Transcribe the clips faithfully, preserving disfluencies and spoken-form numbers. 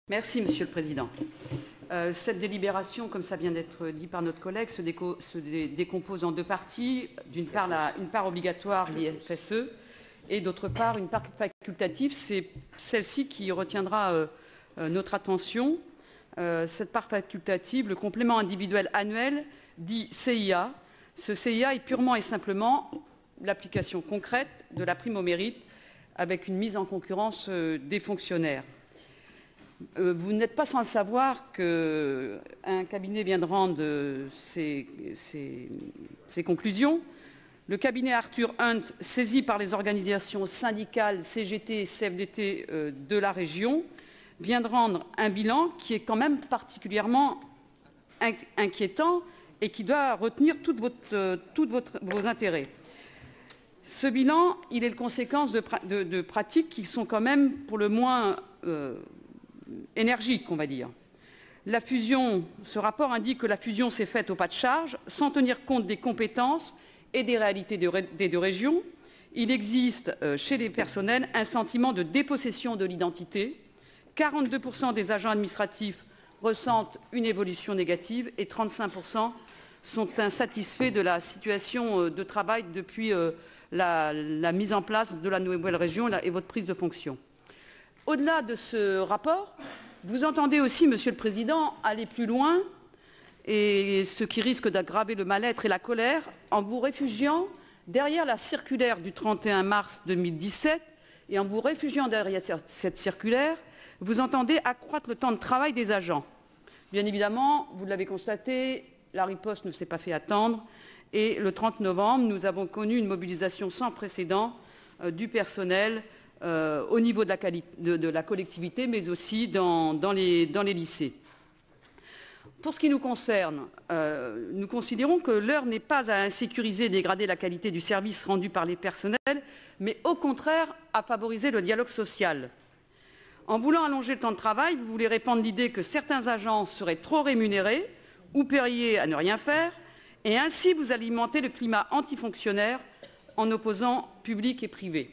Merci, Monsieur le Président. Euh, cette délibération, comme ça vient d'être dit par notre collègue, se, déco se dé décompose en deux parties. D'une part, la, une part obligatoire, l'I F S E, et d'autre part, une part facultative. C'est celle-ci qui retiendra euh, euh, notre attention. Euh, cette part facultative, le complément individuel annuel, dit C I A. Ce C I A est purement et simplement l'application concrète de la prime au mérite avec une mise en concurrence euh, des fonctionnaires. Euh, vous n'êtes pas sans le savoir qu'un cabinet vient de rendre euh, ses, ses, ses conclusions. Le cabinet Arthur Hunt, saisi par les organisations syndicales C G T et C F D T euh, de la région, vient de rendre un bilan qui est quand même particulièrement inquiétant et qui doit retenir toutes euh, votre, vos intérêts. Ce bilan, il est le conséquence de, de, de pratiques qui sont quand même pour le moins euh, énergique, on va dire. La fusion, ce rapport indique que la fusion s'est faite au pas de charge, sans tenir compte des compétences et des réalités des deux régions. Il existe euh, chez les personnels un sentiment de dépossession de l'identité. quarante-deux pour cent des agents administratifs ressentent une évolution négative et trente-cinq pour cent sont insatisfaits de la situation de travail depuis euh, la, la mise en place de la nouvelle région et votre prise de fonction. Au-delà de ce rapport, vous entendez aussi, Monsieur le Président, aller plus loin, et ce qui risque d'aggraver le mal-être et la colère, en vous réfugiant derrière la circulaire du trente et un mars deux mille dix-sept, et en vous réfugiant derrière cette circulaire, vous entendez accroître le temps de travail des agents. Bien évidemment, vous l'avez constaté, la riposte ne s'est pas fait attendre, et le trente novembre, nous avons connu une mobilisation sans précédent euh, du personnel Euh, au niveau de la, de, de la collectivité, mais aussi dans, dans, les, dans les lycées. Pour ce qui nous concerne, euh, nous considérons que l'heure n'est pas à insécuriser et dégrader la qualité du service rendu par les personnels, mais au contraire à favoriser le dialogue social. En voulant allonger le temps de travail, vous voulez répandre l'idée que certains agents seraient trop rémunérés ou payés à ne rien faire, et ainsi vous alimentez le climat antifonctionnaire en opposant public et privé.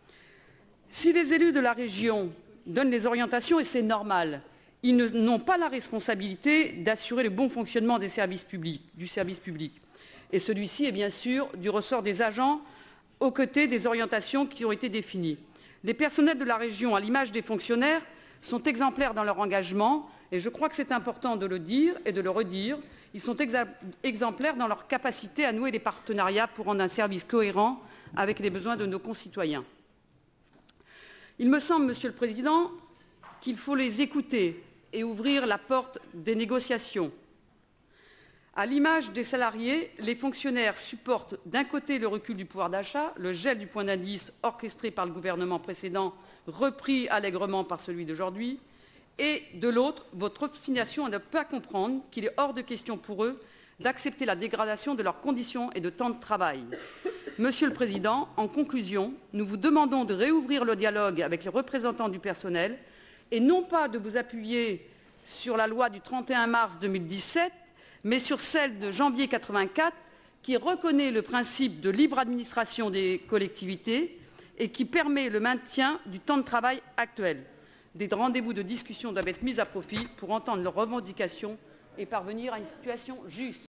Si les élus de la région donnent les orientations, et c'est normal, ils n'ont pas la responsabilité d'assurer le bon fonctionnement des services publics, du service public. Et celui-ci est bien sûr du ressort des agents aux côtés des orientations qui ont été définies. Les personnels de la région, à l'image des fonctionnaires, sont exemplaires dans leur engagement, et je crois que c'est important de le dire et de le redire. Ils sont exemplaires dans leur capacité à nouer des partenariats pour rendre un service cohérent avec les besoins de nos concitoyens. Il me semble, Monsieur le Président, qu'il faut les écouter et ouvrir la porte des négociations. À l'image des salariés, les fonctionnaires supportent d'un côté le recul du pouvoir d'achat, le gel du point d'indice orchestré par le gouvernement précédent, repris allègrement par celui d'aujourd'hui, et de l'autre, votre obstination à ne pas comprendre qu'il est hors de question pour eux d'accepter la dégradation de leurs conditions et de temps de travail. Monsieur le Président, en conclusion, nous vous demandons de réouvrir le dialogue avec les représentants du personnel et non pas de vous appuyer sur la loi du trente et un mars deux mille dix-sept, mais sur celle de janvier quatre-vingt-quatre qui reconnaît le principe de libre administration des collectivités et qui permet le maintien du temps de travail actuel. Des rendez-vous de discussion doivent être mis à profit pour entendre leurs revendications et parvenir à une situation juste.